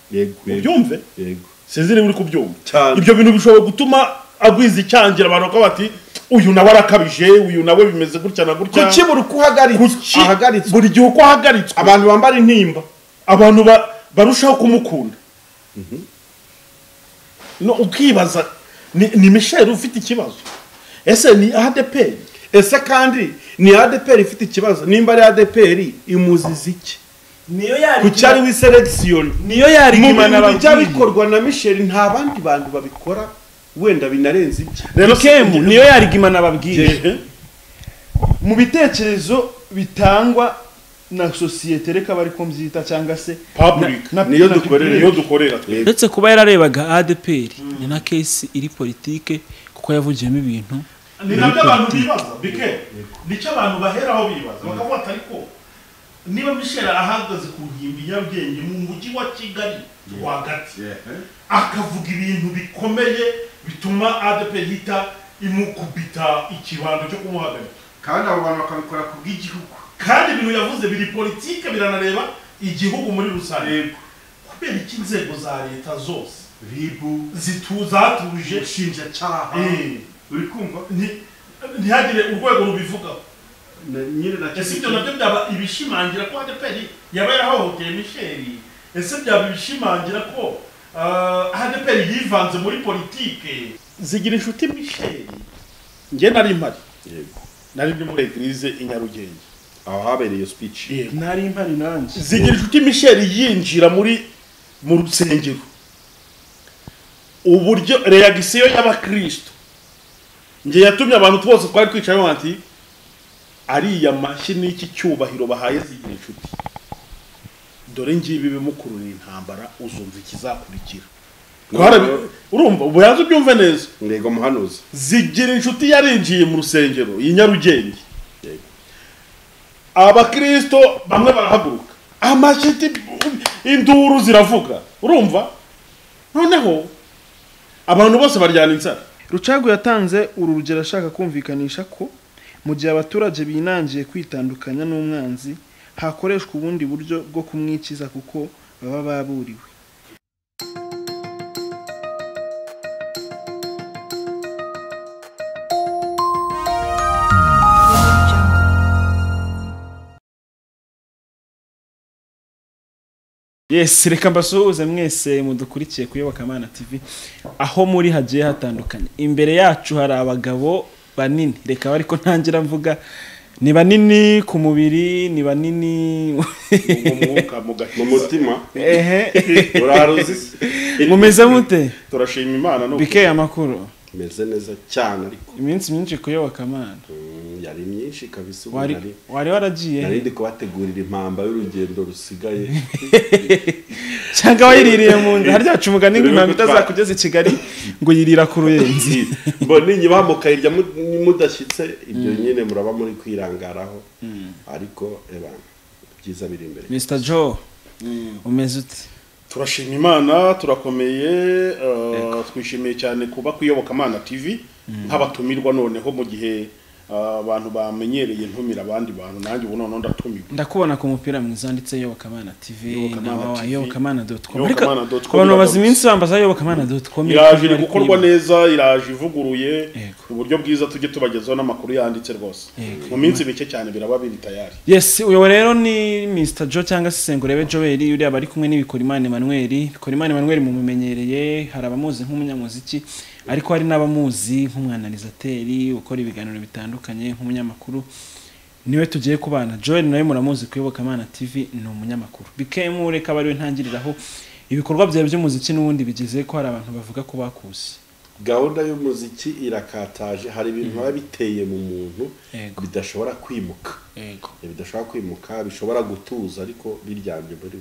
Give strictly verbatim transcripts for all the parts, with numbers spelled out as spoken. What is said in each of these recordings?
yego ubyumve yego sinzire uri kubyumva Cyane. ibyo bintu bishobora gutuma agwiza icyangira abantu ko bati uyu nawe arakabije uyu nawe bimeze gutya na gutya kuki buri kuhagaritse ahagaritswe buri gihe uko ahagaritswe abantu bambara intimba abantu ba- barushaho kumukunda no ukibaza ni, ni Michel ufite ikibazo ese ni A D P R ese kandi ni A D P R ifite ikibazo nimba ari A D P R imuziza iki niyo yari kuki ari wiselection niyo yari mu imana bintu bijya babwiye bikorwa na Michel nta bandi bantu babikora wenda binarenze ibyo rero kemu niyo yari imana babwiye Ehe. mu bitekerezo bitangwa na societe reka bari ko mbyita cyangwa se Public. na- na- Niyo na dukorera, public. niyo dukorera twe uretse kuba yararebaga A D P R ni na case iri politike kuko yavugiyemo ibintu ni nabyo abantu bibaza bike nicyo abantu baheraho bibaza bakavuga ati ariko niba Michel ahagaze ku nkimbi y'abwenge mu mujyi wa Kigali rwagati akavuga ibintu bikomeye bituma A D P R hita imukubita ikibando cyo kumuhagarika kandi abo bantu bakabikora ku bw'igihugu kandi ibintu yavuze biri politike biranareba igihugu muri rusange kubera iki inzego za leta zose ribu zituzatuje ubushinjacyaha eh uri kumva nti- ntihagire urwego rubivugaho nyine na ese ibyo nabyo byaba ibishimangira ko A D P R yaba yarahohoteye Michel ese byaba ibishimangira ko uh, A D P R yivanze muri politike zigira inshuti Michel nge nari mpari yego nari ndi muri eglise i Nyarugenge aho habereye iyo speech nari impari nanjye zigira inshuti Michel yinjira muri mu rusengero uburyo reaction y'abakristo nge yatumye abantu twose twari twicaye bati ariya mashyi n'iki cyubahiro bahaye zigira inshuti dore ngibi bimukurura intambara uzumva ikizakurikira urumva ubu yanze ubyumve neza ndego muhanuzi zigira inshuti yarinjiye mu rusengero i Nyarugenge abakristo bamwe barahaguruka amashyi induru ziravuga urumva noneho abantu bose baryana inzara Rucagu yatanze uru rugero ashaka kumvikanisha ko mu gihe abaturage binangiye kwitandukanya n'umwanzi hakoreshwa ubundi buryo bwo kumwikiza kuko baba baburiwe. Yes, reka mbasuhuze mwese mudukurikiye ku Iyobokamana T V aho muri hagiye hatandukanye. Imbere yacu hari abagabo banini, reka bari ko ntangira mvuga ni banini ku mubiri, ni banini mu mwuka mu mutima. Ehe. Uraruzi mumeze mute? Turashima Imana no bike amakuru. Meze neza cyane ariko iminsi myinshi ku Iyobokamana. Yari myinshi kabisa wari wari waragiye nari ndi kubategurira impamba y'urugendo rusigaye cyangwa wayiririye mu nda haryacu umugani impamba itazakugeza i Kigali ngo yirira ku ruyenzi mbone nyibamuka irya mudashyitse ibyo nyine muraba muri kwirangaraho ariko ebana byiza biri imbere. Mister Joe umeze ute? Turashima Imana turakomeye twishimiye cyane kuba ku Iyobokamana T V nk'abatumirwa noneho mu gihe abantu bamenyereye ntumira abandi bantu nanjye ubu none ndatumirwa ndakubona ku mupira mwiza nditse Iyobokamana T V na iyobokamana dot com abantu bazi iminsi bambaza iyobokamana dot com iraje iri gukorwa neza iraje ivuguruye uburyo bwiza tujye tubagezaho n'amakuru yanditse rwose mu minsi mike cyane biraba biri tayari. Yes, uyo rero ni Mister Joe cyangwa se Sengurebe Joel uri abari kumwe n'Ibikorimana Emmanuel. Bikorimana Emmanuel mu mumenyereye hari abamuzi nk'umunyamuziki ariko hari n'abamuzi nk'umwanalizateri ukora ibiganiro bitandukanye nk'umunyamakuru. Niwe tugiye kubana. Joel nawe muramuzi ku Iyobokamana T V ni umunyamakuru. Bikemu reka bari we ntangiriraho ibikorwa byawe by'umuziki n'ubundi bigeze ko hari abantu bavuga ko bakuzi. Gahunda y'umuziki irakataje, hari ibintu biba biteye mu muntu bidashobora kwimuka. Yego. Bidashobora kwimuka, bishobora gutuza ariko biryamye muri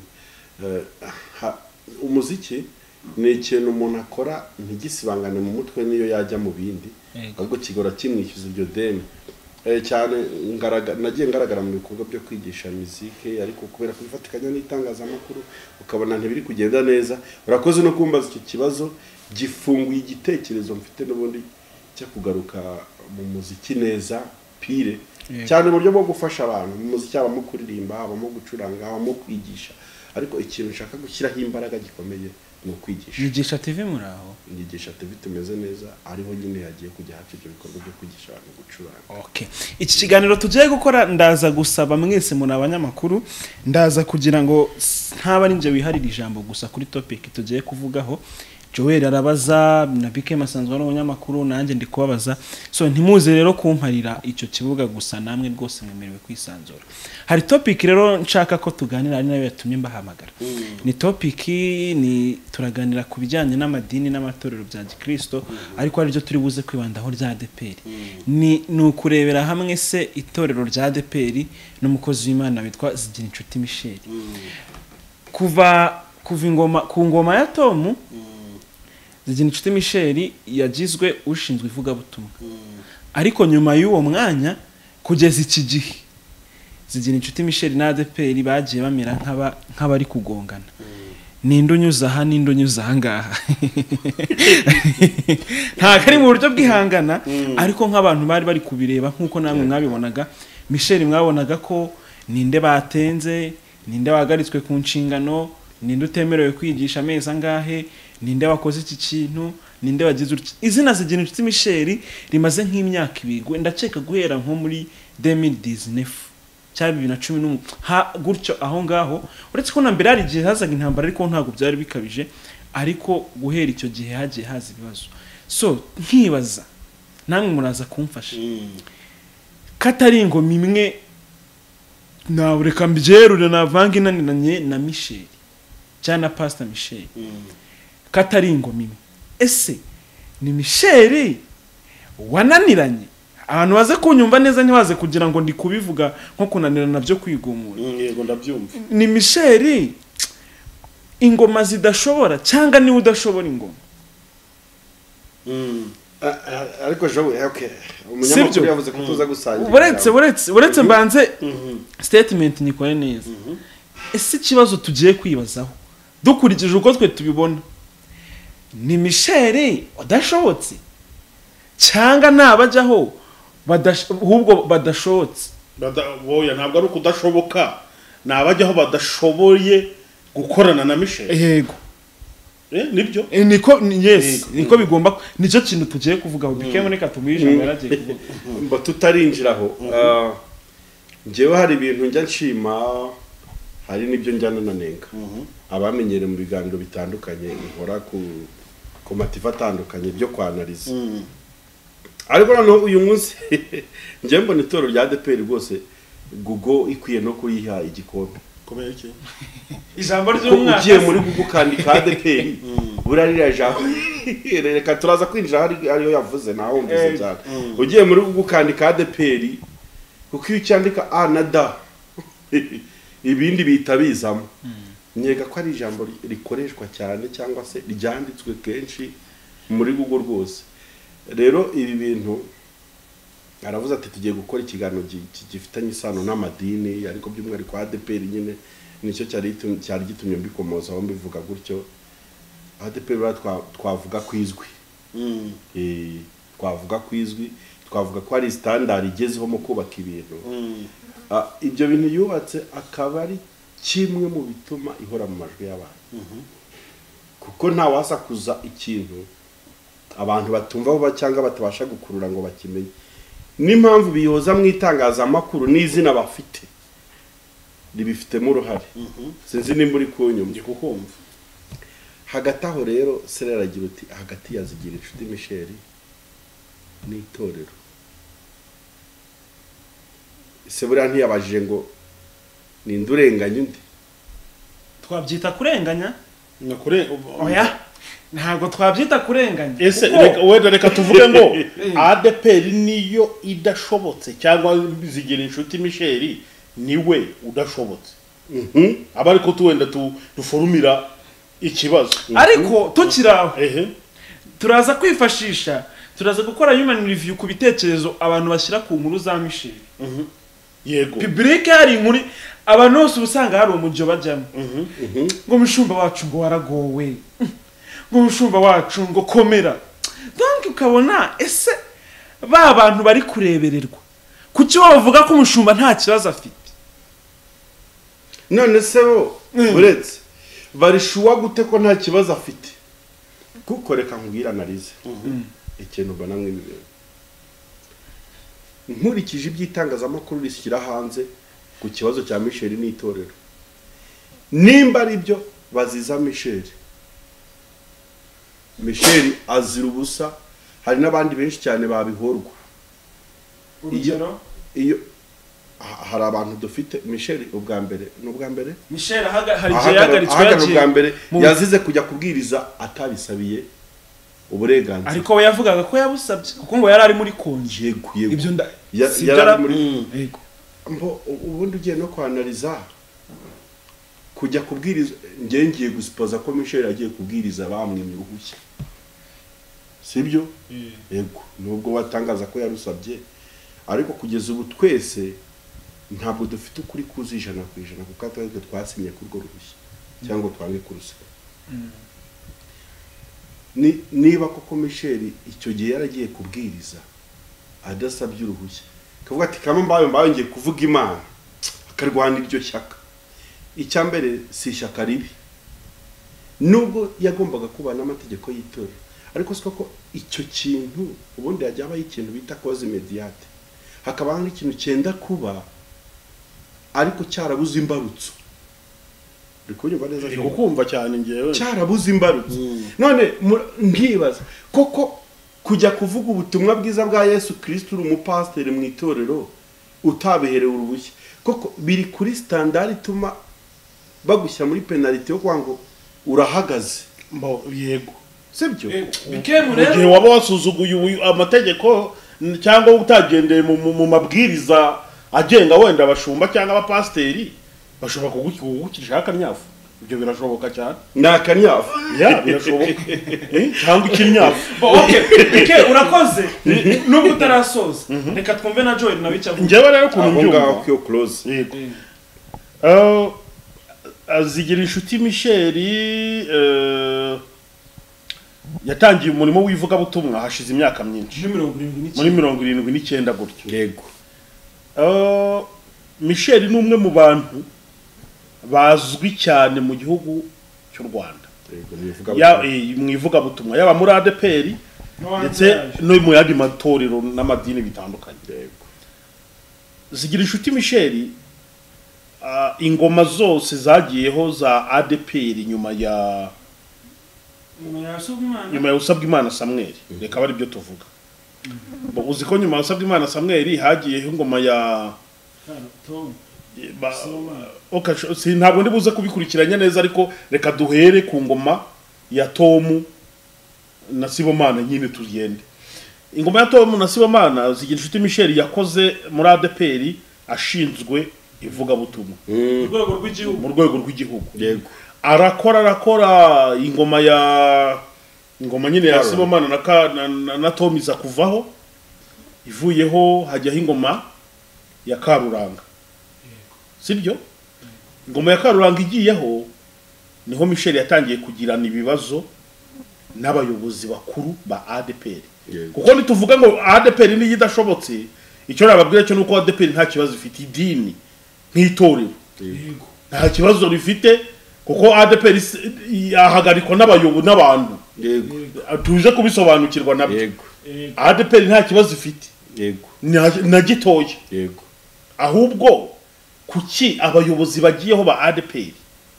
umuziki ni ikintu umuntu akora ntigisibangane mu mutwe niyo yajya mu bindi ahubwo kigora kimwishyuza ibyo deni cyane nagiye ngaragara mu bikorwa byo kwigisha muziki ariko kubera kubifatikanya n'itangazamakuru ukabona ntibiri kugenda neza. Urakoze no kumbaza icyo kibazo gifunguye igitekerezo mfite n'ubundi cyo kugaruka mu muziki neza pire cyane mu buryo bwo gufasha abantu mu muziki abamo kuririmba abamo gucuranga abamo kwigisha ariko ikintu nshaka gushyiraho imbaraga gikomeye ni ukwigisha. yigisha T V muri aho Yigisha T V tumeze neza ariho nyine yagiye kujya haca ibyo bikorwa byo kwigisha abantu gucuranga. Okay. Iki kiganiro tugiye gukora ndaza gusaba mwese muri abanyamakuru ndaza kugira ngo ntaba ari nje wiharira ijambo gusa kuri topic tugiye kuvugaho. Joel arabaza na Bike masanzwe ari umunyamakuru nanjye ndi kubabaza, so ntimuze rero kumparira icyo kibuga gusa, namwe rwose mwemerewe kwisanzura. Hari topic rero nshaka ko tuganira, ari nayo yatumye mbahamagara. mm. Ni topic ni turaganira ku bijyanye n'amadini n'amatorero bya Gikristo, mm. ariko ari byo turi buze kwibandaho rya A D P R. mm. ni nukurebera hamwe se itorero rya A D P R n'umukozi w'Imana witwa Zigirinshuti Michel. mm. kuva kuva ingoma ku ngoma ya Tom, mm. Zigirinshuti Michel yagizwe ushinzwe ivugabutumwa. mm. ariko nyuma y'uwo mwanya kugeza iki gihe Zigirinshuti Michel na A D P R bagiye bamera nk'aba nk'abari kugongana. mm. ninde unyuza aha ninde unyuza aha ngaha nta kari mu buryo bwihangana, mm. ariko nk'abantu bari bari kubireba nk'uko namwe mwabibonaga. Michel mwabonaga ko ninde batenze, ninde wagaritswe ku nshingano, ninde utemerewe kwigisha amezi angahe, ninde wakoze iki kintu, ninde wagize uriki. Izina Zigirinshuti Michel rimaze nk'imyaka ibiri, ndaceka guhera nko muri deux mille dix-neuf cyangwa bibiri na cumi n'umwe ha gutyo aho ngaho. Uretse ko na mbere hari igihe hazaga intambara ariko ntabwo byari bikabije, ariko guhera icyo gihe hagiye haza ibibazo. So nkibaza namwe muraza kumfasha, mm. katari ingoma imwe nawe reka mbyerure navanga inaniranye na Michel cyangwa na Pastor Michel. mm. katari ingoma imwe, ese ni Michel wananiranye? Abantu baze kunyumva neza ntibaze kugira ngo ndi kubivuga nko kunanirana byo kwigumura. Yego ndabyumva. Ni Michel ingoma zidashobora cyangwa ni udashobora ingoma? mm. ariko jo okay, umunyamakuru yavuze ko tuza gusangira. Buretse buretse buretse mbanze statement nikore neza. Ese kibazo tugiye kwibazaho dukurikije uko twe tubibona, ni Michel udashobotse cyangwa nabajyaho ahubwo badashobotse? Boya ntabwo ari ukudashoboka, nabajyaho badashoboye gukorana na Michel. Yego. Eh nibyo? Eh niko yes, niko bigomba, nicyo kintu tugiye kuvugaho. Bikemo reka tumuhisha yaragiye kuvuga. Mba tutarinjiraho. Njewe hari ibintu njya nshima, hari nibyo njyana nanenga. Abamenyere mu biganiro bitandukanye nkora ku ku mativa atandukanye byo kwanaliza. Ariko noneho uyu munsi nje mbona itorero rya A D P R rwose Google ikwiye no kuyiha igikombe. Komeye iki? Ijambo ry'umwaka ugiye muri Google kandi ka A D P R burarira jambo reka turaza kwinjira hari ariyo yavuze naho mbize cyane. Ugiye muri Google kandi ka A D P R kuko iyo cyandika a na da ibindi bitabizamo. Nyega ko ari ijambo rikoreshwa cyane cyangwa se ryanditswe kenshi muri Google rwose. Rero ibi bintu aravuze ati tugiye gukora ikiganiro gifitanye isano n'amadini, ariko by'umwihariko A D P R nyine nicyo cyari cyari gitumye mbikomoza aho mbivuga gutyo. A D P R twavuga kwizwi, mm. eh twavuga kwizwi, twavuga ko ari standard igezeho mu kubaka ibintu. mm. ah, ibyo bintu yubatse akaba ari kimwe mu bituma ihora mu majwi y'abantu. mm -hmm. kuko nta wasakuza ikintu abantu batumva bo cyangwa batabasha gukurura ngo bakimenye. N'impamvu biyoza mu itangazamakuru n'izina bafite ribifitemo uruhare. mm -hmm. Sinzi nimba uri kunyumva kukumva. Hagati aho rero Serera agira uti hagati ya Zigirinshuti Michel n'itorero, se buriya ntiyabajije ngo ninde urenganya undi? Twabyita kurenganya? Na kure oya ntabwo twabyita kurenganya. Ese wenda reka tuvuge ngo A D P R niyo idashobotse cyangwa Zigirinshuti Michel niwe udashobotse. mhm aba ariko tuwenda tu duforumira ikibazo. Ariko tukiraho ehe turaza kwifashisha, turaza gukora human review ku bitekerezo abantu bashyira ku nkuru za Michel. mhm yego public hari inkuru abantu bose ubusanga hari umujyo bajyamo. mhm mhm ngo mushumba wacu ngo waragowe, ngo mushumba wacu ngo komera. Donc ukabona ese ba bantu bari kurebererwa kuki bavuga ko umushumba nta kibazo afite? none se bo uretse barishuwa gute ko nta kibazo afite kuko reka nkubwira analize ikintu mbona mw'ibi nkurikije iby'itangazamakuru rishyira hanze ku kibazo cya Michel n'itorero nimba ari byo baziza Michel Michel azira ubusa hari n'abandi benshi cyane babihorwa urugero iyo hari abantu dufite Michel ubwa mbere n'ubwa mbere Michel hari igihe yagaritswe yagiye ubwa mbere yazize kujya kubwiriza atabisabiye uburenganzira ariko we yavugaga ko yabusabye kuko ngo yari ari muri konje yego yego ibyo nda yari muri yego mbo ubundi ugiye no kwanaliza kujya kubwiriza ngiye ngiye gusipoza ko Michel yagiye kubwiriza bamwimye uruhushya sibyo yego nubwo watangaza ko yarusabye ariko kugeza ubu twese ntabwo dufite ukuri kuzi ijana ku ijana kuko twese twasinye kuri urwo ruhushya cyangwa twange kurusiba ni niba koko Michel icyo gihe yaragiye kubwiriza adasabye uruhushya kavuga ati kama mbaye mbaye ngiye kuvuga Imana akarwana iryo shyaka icyambere si ishyaka ribi nubwo yagombaga kuba n'amategeko y'itorero ariko siko ko icyo kintu ubundi yajyaba ikintu bita cause immédiate hakaba hari ikintu cyenda kuba ariko cyarabuze imbarutso rikunyumva neza cyo kumva cyane ngewe cyarabuze imbarutso none nkibaza koko kujya kuvuga ubutumwa bwiza bwa Yesu Kristo uri umupasiteri mu itorero utabeherewe uruhushya koko biri kuri standard ituma bagushyira muri penalty yo kwango urahagaze mbo yego sibyo bikemu rero igihe waba wasuzuguye amategeko cyangwa utagendeye mu mabwiriza agenga wenda abashumba cyangwa abapasiteri bashobora kugukisha akanyafu ibyo birashoboka cyane nakanyafu ya birashoboka cyangwa ikinyafu okay bike urakoze nubwo utarasoza reka twumve na Joel nabica njyewe rero ku nyumva ko close yego eh azigira inshuti Michel eh yatangiye umurimo w'ivuga butumwa hashize imyaka myinshi muri mirongo irindwi n'icyenda gutyo yego eh Michel ni umwe mu bantu bazwi cyane mu gihugu cy'u Rwanda ya mwivuga butumwa yaba muri A D P R ndetse no mu yandi matorero n'amadini bitandukanye yego zigira inshuti Michel uh, ingoma zose zagiyeho za A D P R nyuma ya nyuma ya usabwa Imana Samuel reka bari byo tuvuga bo uzi ko nyuma ya usabwa Imana Samuel hagiyeho ingoma ya okay si ntabwo ndi buze kubikurikiranya neza ariko reka duhere ku ngoma ya Tom na Sibomana nyine tugende ingoma ya Tom na Sibomana zigira inshuti Michel yakoze muri A D P R ashinzwe ivuga butumwa mu rwego rw'igihugu mu rwego rw'igihugu yego arakora arakora ingoma ya ingoma nyine ya Sibomana na na, na Tom iza kuvaho ivuyeho hajyaho ingoma ya Karuranga sibyo ingoma ya Karuranga igiyeho niho Michel yatangiye kugirana ibibazo n'abayobozi bakuru ba A D P R kuko nituvuga ngo A D P R ni yidashobotse icyo nababwira cyo nuko A D P R nta kibazo ifite idini nk'itorero yego nta kibazo rifite kuko A D P R yahagarikwa n'abayobozi n'abantu yego tuje kubisobanukirwa nabyo yego A D P R nta kibazo ifite yego na gitoya yego ahubwo kuki abayobozi bagiyeho ba A D P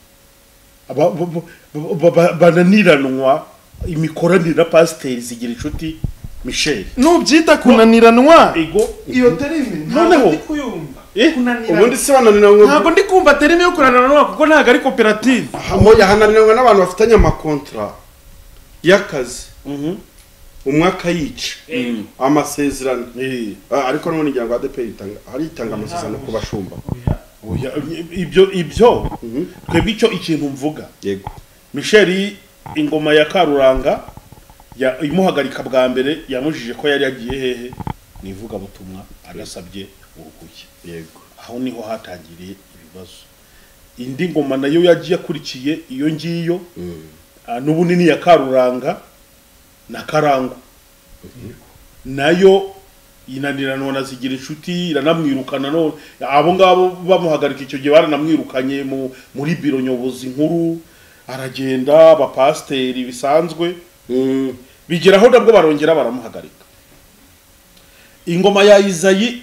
R bananiranwa imikoranire na pasiteri zigira inshuti Michel nubyita kunaniranwa ego iyo terime noneho ndi kuyumva ubundi se bananiranwa ntabwo ndi kumva terime yo kunaniranwa kuko ntabwo ari koperative aho yahananiranwa n'abantu bafitanye amakontra y'akazi umwaka yica amasezerano ariko none ngira ngo A D P R itanga hari itanga amasezerano ku bashumba ibyo ibyo twebwe icyo ikintu mvuga yego Michel ingoma ya Karuranga ya imuhagarika bwa mbere yamujije ko yari yagiye hehe nivuga butumwa agasabye uruhushya yego aho niho hatangiriye ibibazo indi ngoma nayo yagiye akurikiye iyo ngiyo n'ubunini ya Karuranga na Karango nayo inaniranwa na zigira inshuti iranamwirukana none abo ngabo bamuhagarika icyo gihe baranamwirukanye mu muri biro nyobozi nkuru aragenda abapasiteri bisanzwe bigeraho nabwo barongera baramuhagarika. Ingoma ya Izayi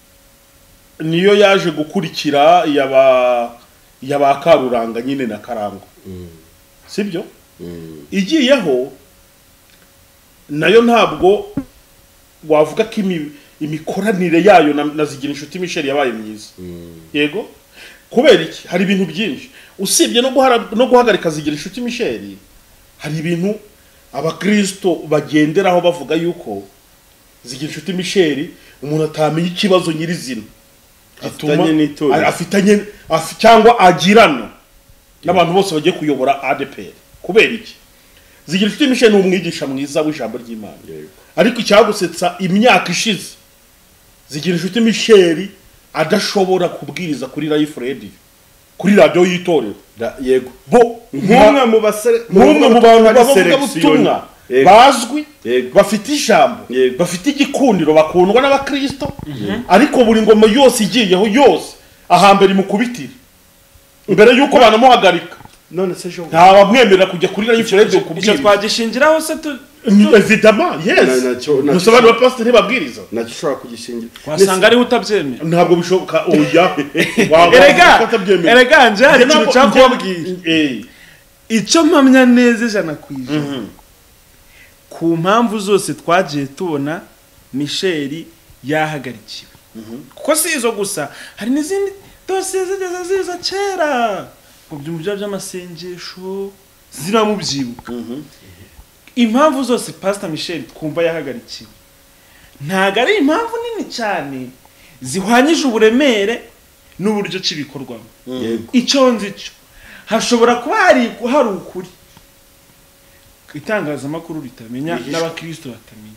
niyo yaje gukurikira yaba yaba Karuranga nyine na Karango sibyo igiyeho nayo ntabwo wavuga ko imikoranire yayo na zigira inshuti Michel yabaye myiza yego kubera iki hari ibintu byinshi usibye no no guhagarika zigira inshuti Michel hari ibintu abakristo bagenderaho bavuga yuko zigira inshuti Michel umuntu atamenya ikibazo nyirizina afitanye n'itorero afitanye cyangwa agirana n'abantu bose bagiye kuyobora A D P R kubera iki zigira inshuti Michel ni umwigisha mwiza w'ijambo ry'Imana ariko icyagusetsa imyaka ishize zigira inshuti Michel adashobora kubwiriza kuri Life Radio kuri radio y'itorero yego bo nk'umwe mu basere nk'umwe mu bantu bavuga butumwa bazwi bafite ijambo bafite igikundiro bakundwa n'abakristo ariko buri ngoma yose igiyeho yose ahambere mu kubitira mbere yuko banamuhagarika none se jo nta bamwemerera kujya kuri Life Radio kubwiriza. Icyo twagishingiraho se tu évidemment yes musobanuro wa pastor babwiriza nacyo ushobora kugishingira wasanga ari utabyemera ntabwo bishoboka oya erega erega nje hari ikintu cyakubwira icyo mpamya neza ijana kwijana ku mpamvu zose twagiye tubona Michel yahagarikiwe kuko si izo gusa hari n'izindi dosiye zigeze ziza kera ku byumvya by'amasengesho ziramubyibuka impamvu zose Pastor Michel twumva yahagarikiwe ntago ari impamvu nini cyane zihwanyije uburemere n'uburyo cy'ibikorwamo icyo nzi cyo hashobora kuba hari hari ukuri itangazamakuru ritamenya n'abakristo batamenya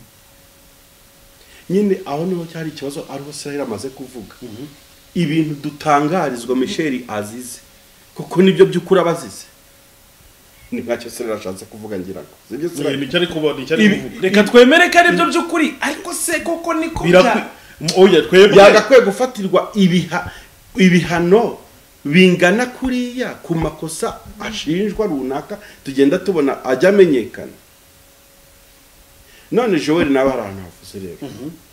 nyine aho niho cyari ikibazo ariho Sahira amaze kuvuga ibintu dutangarizwa Michel azize kuko nibyo by'ukuri abazize ni nkacyo Sahira ashatse kuvuga ngira ngo sibyo Sahira ni cyari kubona cyari kuvuga reka twemere ko ari byo by'ukuri ariko se koko niko bya oya twebwe yagakwiye gufatirwa ibiha ibihano bingana kuriya ku makosa ashinjwa runaka tugenda tubona ajya amenyekana. None Joel nawe hari ahantu havuze rero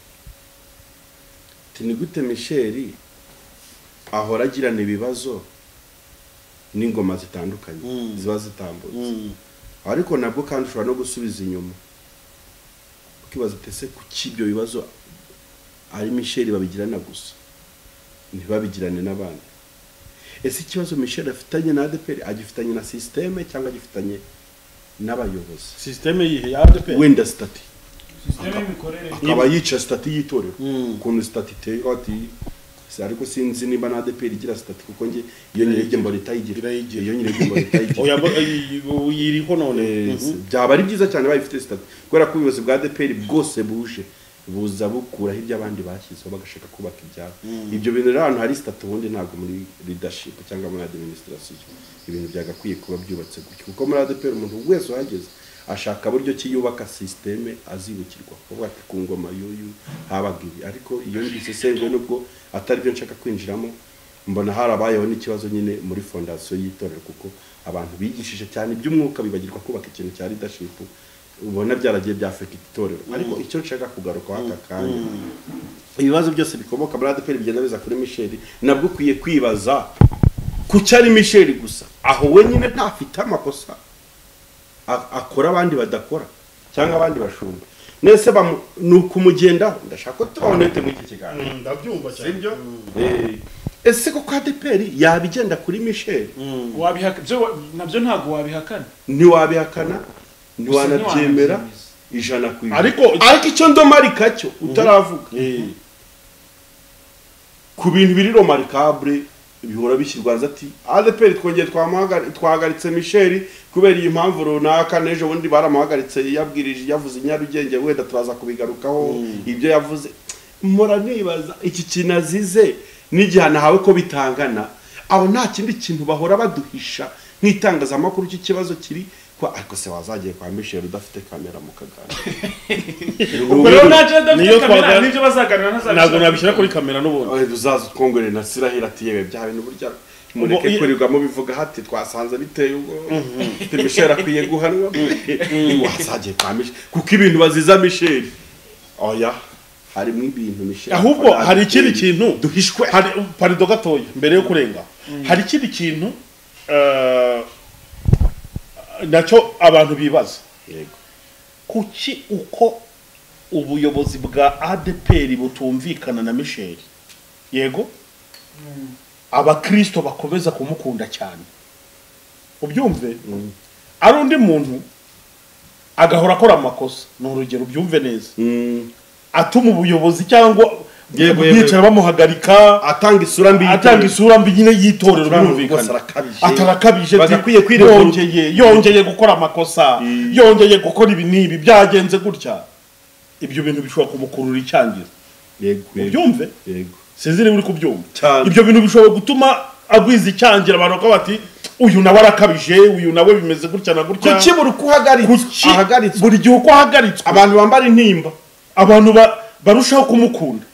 tini gute Michel ahora agirana ibibazo n'ingoma zitandukanye ziba zitambutse ariko nabwo kandi ushobora no gusubiza inyuma ukibaza tese ku kibyo bibazo ari Michel babigirana gusa ntibabigirane n'abandi. Ese ikibazo Michel afitanye na A D P R agifitanye na systeme cyangwa agifitanye n'abayobozi? Systeme yihe ya A D P R wenda stati systeme imikorere akaba yica stati yitorero ukuntu stati te ati ariko sinzi niba na A D P R igira stati kuko nge iyo nyirege mbona itayigira iyo nyirege mbona itayigira oya yiriho none byaba ari byiza cyane bayifite stati kubera ko ubuyobozi bwa A D P R bwose buje buza bukuraho ibyo abandi bashyizeho bagashaka kubaka ibyabo ibyo bintu rero ahantu hari stati ubundi ntabwo muri leadership cyangwa muri administration ibintu byagakwiye kuba byubatse gutyo kuko muri A D P R umuntu wese uhageze ashaka buryo kiyubaka systeme azibukirwa kuvuga ati ku ngoma y'uyu habagiri ariko iyo ngise sengwe nubwo atari byo nshaka kwinjiramo mbona harabayeho n'ikibazo nyine muri fondation y'itorero kuko abantu bigishije cyane iby'umwuka bibagirwa kubaka ikintu cya leadership ubona byaragiye byafeka itorero ariko icyo nshaka kugaruka haka kanya ibibazo byose bikomoka muri A D P R bigenda biza kuri Michel nabwo kwiye kwibaza ku cyari Michel gusa aho we nyine ntafite amakosa akora abandi badakora cyangwa abandi bashumba nese nukumugenda ndashaka ko tubonete mu iki kiganiro ndabyumva cyane sibyo eh ese ko A D P R yabigenda kuri Michel wabihaka nabyo ntago wabihakana ni wabihakana ni wanabyemera ijana ku ijana ariko ariko icyo ndomarika cyo utaravuga ku bintu biri romarikable bihora bishyirwaza ati A D P R twongeye twahagaritse Michel kubera iyi mpamvu runaka nejo bundi baramuhagaritse yabwirije yavuze Nyarugenge wenda turaza kubigarukaho ibyo yavuze mpora nibaza iki kinazize n'igihana hawe ko bitangana abo nta kindi kintu bahora baduhisha nk'itangazamakuru cy'ikibazo kiri ko ariko se wazagiye kwa Michel udafite kamera mu kagana ubwo rero naje Niyo ndafite kamera twaga- n'ibyo bazaganira ntazabishaka ntabwo nabishyira kuri kamera n'ubundi oye duzaza twongere na Sirahira ati yewe bya bintu burya mureke Ubwo- kurirwamo bivuga hati twasanze biteye ubwo Michel akwiye guhanwa wazagiye kwa Michel kuko ibintu baziza Michel oya harimo ibintu Michel ahubwo hari ikindi kintu duhishwe hari parido gatoya mbere yo kurenga hari ikindi kintu eh, nacyo abantu bibaza yego kuki uko ubuyobozi bwa A D P R butumvikana na Michel yego abakristo bakomeza kumukunda cyane ubyumve ari undi muntu agahora akora amakosa ni urugero ubyumve neza Mm. atuma ubuyobozi cyangwa Yego, yego. bicara bamuhagarika atanga isura mbi atanga isura mbi nyine y'itorero Rwose birumvikana arakabije. atarakabije Bagakwiye kwiregura. yongeye yongeye gukora amakosa Mm. yongeye gukora ibi n'ibi byagenze gutya ibyo bintu bishobora kumukurura icyangiro yego yego ubyumve yego sinzi niba uri kubyumva Cyane. ibyo bintu bishobora gutuma agwiza icyangira abantu bakavuga bati uyu nawe arakabije uyu nawe bimeze gutya na gutya kuki buri kuhagaritse kuki ahagaritswe buri gihe uko ahagaritswe abantu bambara intimba abantu ba- barushaho kumukunda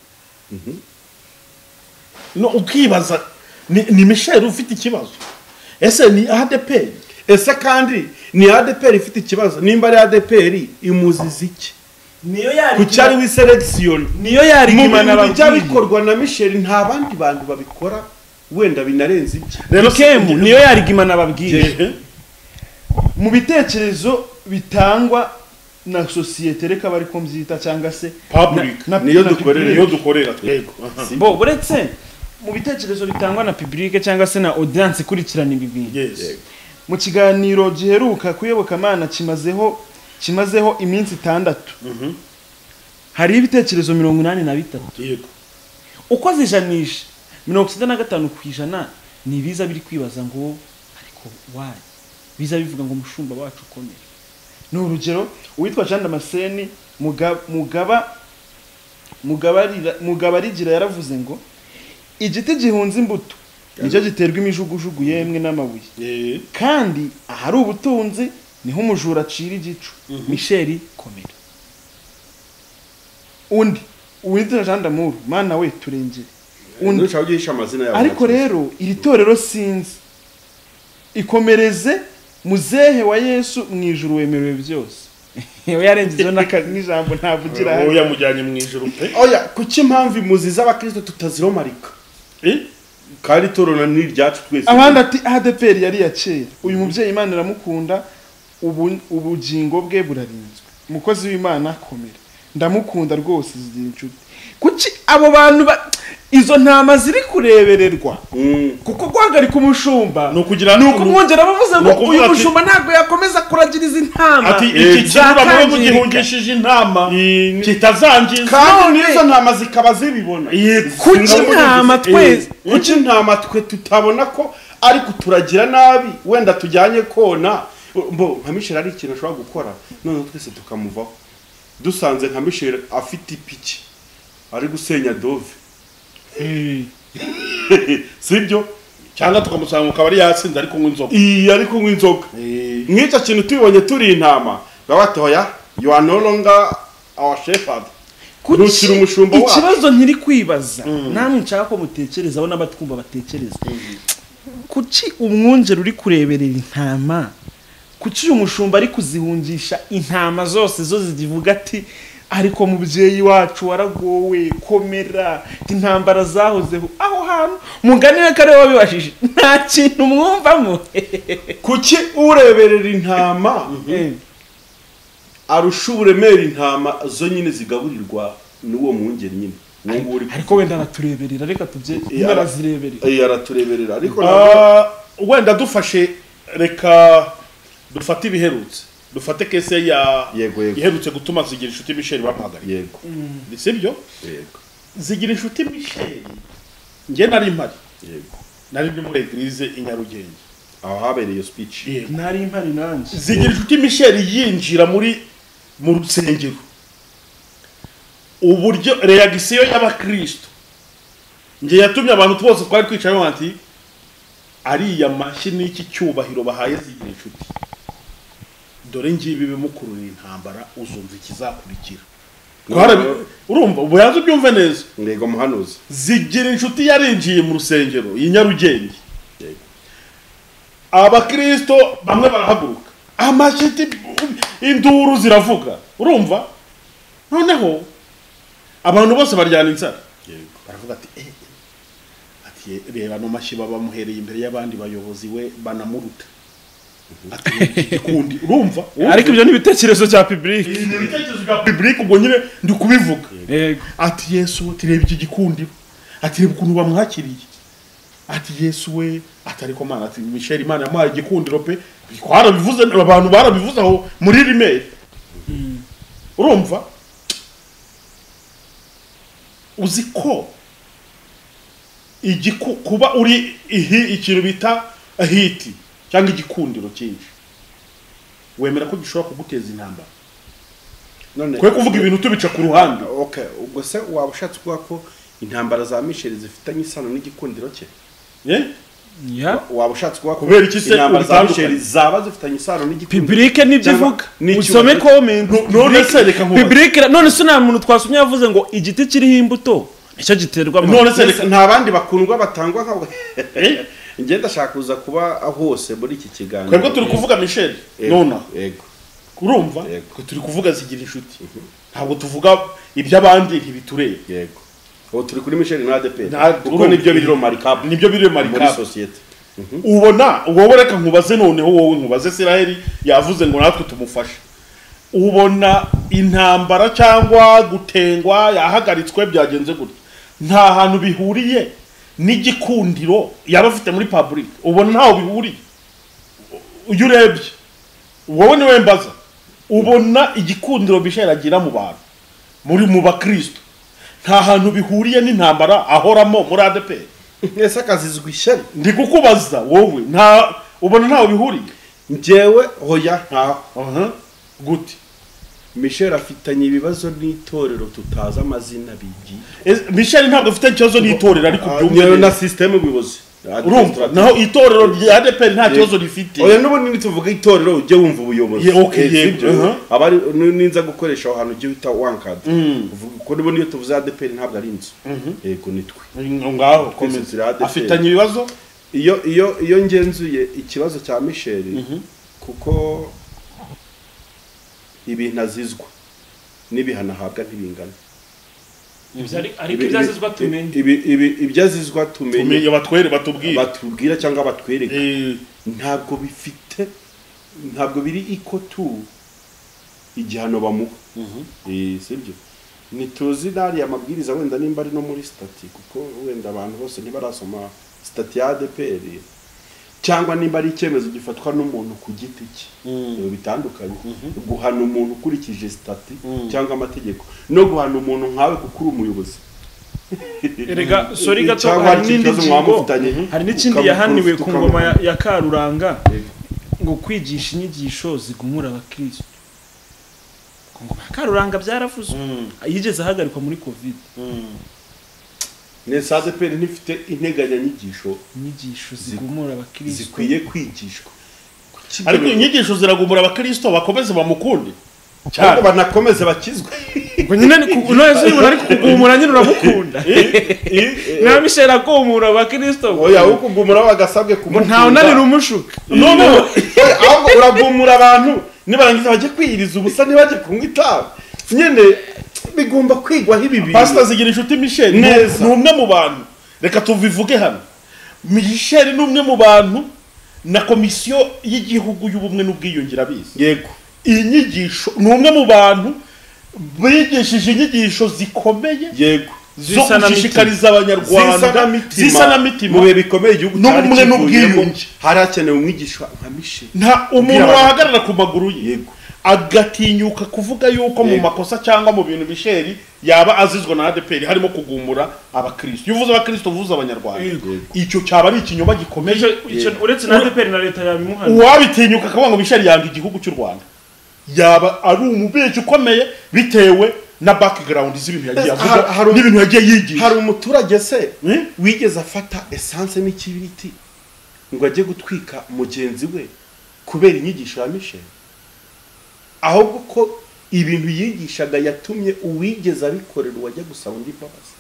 no ukibaza ni, ni Michel ufite ikibazo ese ni A D P R ese kandi ni A D P R ifite ikibazo nimba ari A D P R imuziza iki niyo yari kuki ari w'iselection niyo yari mu imana bintu bijya babwiye bikorwa na Michel nta bandi bantu babikora wenda binarenze ibyo rero Kemu niyo yari imana babwiye Ehe. mu bitekerezo bitangwa na sosiyete reka bari ko mbyita cyangwa se Public. na- na- Niyo na dukorera, public. niyo dukorera twego bo buretse mu bitekerezo bitangwa na public cyangwa se na audience ikurikirana ibi bintu yes mu kiganiro giheruka kuyobokamana kimazeho kimazeho iminsi itandatu hari ibitekerezo mirongo inani na bitatu yego uko zijanisha mirongo icyenda na gatanu ku ijana ni ibiza biri kwibaza ngo ariko wayi biza bivuga ngo umushumba wacu ukomeye ni urugero uwitwa Jean Damascene Muga- mugaba mugabarira mugabarigira yaravuze ngo igiti gihunze imbuto nicyo giterwa imijugujugu yemwe n'amabuye eh kandi ahari ubutunzi niho umujura acira igicu Michel komera undi uwitwa Jean d'Amour mana we turengere undi ushaka guhisha amazina yabo ariko rero iri torero sinzi ikomereze muzehe wa Yesu mu ijuru wemerewe byose we yarengezeho n'ijambo ntavugira uwo hano yamujyanye mu ijuru pe oya kuki impamvu imuzi z'abakristo tutaziromarika eh kandi torona ni iryacu twese abandi ati A D P R yari ya kera uyu mubyeyi Imana iramukunda ubu ubugingo bwe burarinzwe umukozi w'Imana komera ndamukunda rwose zigira inshuti kuki abo bantu ba- izo ntama ziri kurebererwa Mm. kuko guhagarika umushumba ni ukugira ni ukumwongera bavuze ni ngo ukuvuga uyu ati- mushumba ntabwo yakomeza kuragiriza intama ati Eh, iki kibuga mube zakangirika. mugihungishije intama Ni- kitazangiza kandi None- n'izo ntama zikaba zibibona kuki intama twese kuki intama twe tutabona ko ari kuturagira nabi wenda tujyanye kona mbo nka Michel ari ikintu ashobora gukora none twese tukamuvaho dusanze nka Michel afite ipiki ari gusenya dove sibyo cyangwa tukamusanga mu kabari yasinze ariko kunywa inzoga iyi ari kunywa inzoga nk'icyo kintu tubibonye turi intama baba batoya you are no longer our shepherd kuki ntukiri umushumba wacu ikibazo ntiri kwibaza namwe nshaka ko mutekerezaho n'abatwumva batekereza kuki umwungeri uri kureberera intama kuki uyu mushumba ari kuzihungisha intama zose zo zivuga ati ariko mubyeyi wacu waragowe komera intambara zahozeho aho hantu muganire kare wabibashije nta kintu mwumvamo kuki ureberera intama arusha uburemere intama zo nyine zigaburirwa n'uwo mwungeri nyine uwo nguwo uri ariko wenda aratureberera reka tubye Yeah. arazireberera Eh, aratureberera ariko ntabwo Ah, wenda dufashe reka dufate ibiherutse dufate kese ya Yego, yego. iherutse gutuma zigira inshuti Michel bamuhagarika yego ni sibyo yego zigira inshuti Michel njye nari mpari yego nari ndi muri eglise i Nyarugenge aho habereye iyo speech ntari impari nanjye zigira inshuti Michel yinjira muri mu rusengero uburyo reaction y'abakristo nge yatumye abantu twose twari twicaye bati ariya mashyi n'iki cyubahiro bahaye zigira inshuti dore ngibi bimukurura intambara uzumva ikizakurikira urumva ubu yaje ubyumve neza ndego muhanuzi zigira inshuti yarinjiye mu rusengero y'Inyarugenge abakristo bamwe barahaguruka amashiti induru ziravuga urumva noneho abantu bose baryana inzara baravuga ati eh ati reba no mashiba bamuhereye imbere y'abandi bayobozi we banamuruta ikundi urumva ariko ibyo ni ibitekerezo cya public ni ibitekerezo bya public ubwo nyine ndi kubivuga ati Yesu tireba iki gikundi ati reba ukuntu bamwakiriye ati Yesu we atari ko mana ati Michel Imana yamuhaye igikundiro pe twarabivuze abantu barabivuze aho muri rimere urumva uziko igiku kuba uri ihi ikintu bita ahiti cyangwa igikundiro cyinshi wemera ko gishobora kuguteza intambara none kwe kuvuga ibintu tubica ku ruhande okay ubwo se waba ushatse kuvuga ko intambara za Michel zifitanye isano n'igikundiro cye eh ya waba ushatse kuvuga kubera iki se intambara za Michel zaba zifitanye isano n'igikundiro public nibyo ivuga usome comment none se reka nkuba public none se nta muntu twasumye yavuze ngo igiti kiriho imbuto nicyo giterwa none se nta bandi bakundwa batangwa nkawe ngenda shaka kuza kuba hose muri iki kiganiro kwebwe turi kuvuga Michel nona yego urumva ko turi kuvuga zigira inshuti ntabwo tuvuga iby'abandi ntibitureye yego ubu turi kuri Michel na A D P kuko nibyo biri remarkable nibyo biri remarkable muri societe ubona wowe reka nkubaze noneho wowe nkubaze Israel yavuze ngo natwe tumufashe ubona intambara cyangwa gutengwa yahagaritswe byagenze gute nta hantu bihuriye n'igikundiro yaba afite muri public ubona ntaho bihuriye uyu urebye wowe niwe mbaza ubona igikundiro Michel agira mu bantu muri mu bakristo nta hantu bihuriye n'intambara ahoramo muri A D P ese akazizwa ishyari ndi kukubaza wowe nta ubona ntaho bihuriye njyewe hoya ntaho aha gute Michel afitanye ibibazo n'itorero tutaza amazina bigi Michel ntabwo afite ikibazo n'itorero ariko byumwe na system ubuyobozi urumva naho itorero rya A D P nta kibazo rifite oya n'ubundi nituvuga itorero ujye wumva ubuyobozi ye okay yego abari ninza gukoresha aho hantu ujye wita wankad uvuga ko nibo niyo tuvuze A D P ntabwo ari inzu yego nitwe ngaho afitanye ibibazo iyo iyo iyo ngenzuye ikibazo cya Michel kuko ibintu azizwa n'ibihana habwa ntibingana ariko ibyazizwa tumenye ibi ibi ibyazizwa tumenye tumenye batwere batubwira batubwira cyangwa batwereke ntabwo bifite ntabwo biri iko tu igihano bamuha eh sibyo nituzi nari amabwiriza wenda nimba ari no muri stati kuko wenda abantu bose ntibarasoma stati ya A D P R cyangwa nimba ari icyemezo gifatwa n'umuntu ku giti cye bitandukanye guhana umuntu ukurikije stati cyangwa amategeko no guhana umuntu nkawe kuko uri umuyobozi erega sorry gato hari n'indi ngingo hari n'ikindi yahaniwe ku ngoma ya Karuranga ngo kwigisha inyigisho zigumura abakristo ku ngoma ya Karuranga byaravuze yigeze ahagarikwa muri covid nese A D P R nifite integanya nyigisho inyigisho zigumura abakristo zikwiye kwigishwa ariko inyigisho ziragumura abakristo bakomeze bamukunde cyangwa banakomeze bakizwe ngo nyine unoze ubona ariko kugumura nyine uramukunda na Michel agumura abakristo oya ukugumura bagasabwe kumukunda ntawe nanira umushuka no no ahubwo uragumura abantu nibarangiza baje kwiyiriza ubusa nibaje kunywa itabi nyene bigomba kwigwaho ibi bintu pastor zigira inshuti Michel ni umwe mu bantu reka tuvivuge hano Michel ni umwe mu bantu na komisiyo y'igihugu y'ubumwe n'ubwiyongera bize yego inyigisho ni umwe mu bantu bigishije inyigisho zikomeye yego zo gushishikariza abanyarwanda zisa na mitima mu bihe bikomeye igihugu n'ubumwe n'ubwiyunge hari hakenewe umwigisha nka Michel nta umuntu wahagarara ku maguru ye yego agatinyuka kuvuga yuko mu makosa cyangwa mu bintu Michel yaba azizwa na A D P R harimo kugumura abakristo yuvuze abakristo vuze abanyarwanda icyo cyaba ari ikinyoma gikomeye uretse na A D P R na leta yabimuhana uwabitinyuka akavuga ngo Michel yanga igihugu cy'u Rwanda yaba ari umubeshyi ukomeye bitewe na background z'ibintu yagiye avuga n'ibintu yagiye yigisha hari umuturage se wigeze afata essence n'ikibiriti ngo ajye gutwika mugenzi we kubera inyigisho ya Michel ahubwo ko ibintu yigishaga yatumye uwigeze abikorera uwajya gusaba undi imbabazi